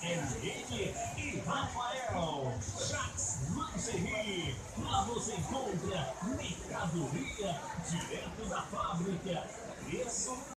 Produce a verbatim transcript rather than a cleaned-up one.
Henrique e Rafael. Jax Lingerie. Lá você encontra mercadoria direto da fábrica. Preço